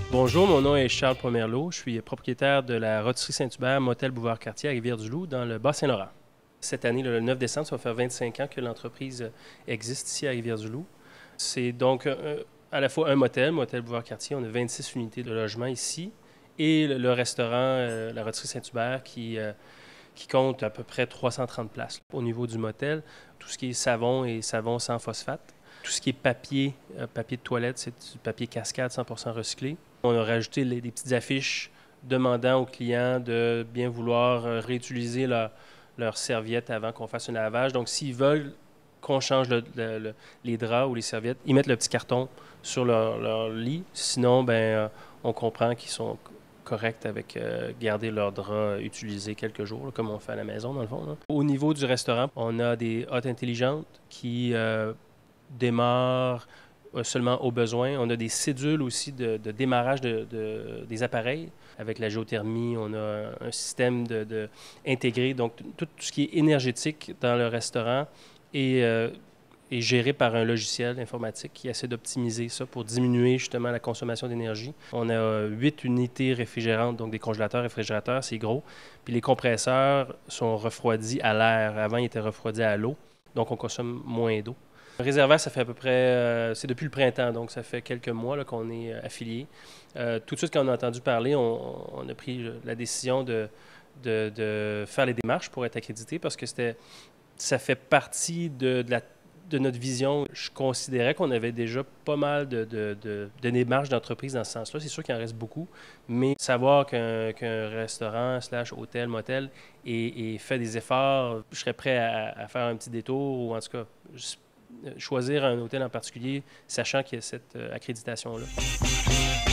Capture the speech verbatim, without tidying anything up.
Bonjour, mon nom est Charles Pomerleau. Je suis propriétaire de la Rôtisserie Saint-Hubert, Motel Bouvard-Cartier à Rivière-du-Loup, dans le Bas-Saint-Laurent. Cette année, le neuf décembre, ça va faire vingt-cinq ans que l'entreprise existe ici à Rivière-du-Loup. C'est donc euh, à la fois un motel, Motel Bouvard-Cartier. On a vingt-six unités de logement ici. Et le, le restaurant, euh, la Rôtisserie Saint-Hubert, qui, euh, qui compte à peu près trois cent trente places. Au niveau du motel, tout ce qui est savon et savon sans phosphate. Tout ce qui est papier, euh, papier de toilette, c'est du papier cascade cent pour cent recyclé. On a rajouté les, des petites affiches demandant aux clients de bien vouloir euh, réutiliser leur, leur serviette avant qu'on fasse un lavage. Donc, s'ils veulent qu'on change le, le, le, les draps ou les serviettes, ils mettent le petit carton sur leur, leur lit. Sinon, ben, euh, on comprend qu'ils sont corrects avec euh, garder leurs draps utilisés quelques jours, là, comme on fait à la maison, dans le fond. Là. Au niveau du restaurant, on a des hottes intelligentes qui euh, démarre seulement au besoin. On a des cédules aussi de, de démarrage de, de, des appareils. Avec la géothermie, on a un système de, de intégré. Donc, tout, tout ce qui est énergétique dans le restaurant est, euh, est géré par un logiciel informatique qui essaie d'optimiser ça pour diminuer justement la consommation d'énergie. On a huit unités réfrigérantes, donc des congélateurs, réfrigérateurs, c'est gros. Puis les compresseurs sont refroidis à l'air. Avant, ils étaient refroidis à l'eau. Donc, on consomme moins d'eau. Le réservoir, ça fait à peu près, euh, c'est depuis le printemps, donc ça fait quelques mois qu'on est euh, affilié. Euh, tout de suite, quand on a entendu parler, on, on a pris la décision de, de, de faire les démarches pour être accrédité parce que c'était, ça fait partie de, de, la, de notre vision. Je considérais qu'on avait déjà pas mal de, de, de, de démarches d'entreprise dans ce sens-là. C'est sûr qu'il en reste beaucoup, mais savoir qu'un, qu'un restaurant slash hôtel, motel et, et fait des efforts, je serais prêt à, à faire un petit détour ou en tout cas... Je, choisir un hôtel en particulier, sachant qu'il y a cette euh, accréditation-là.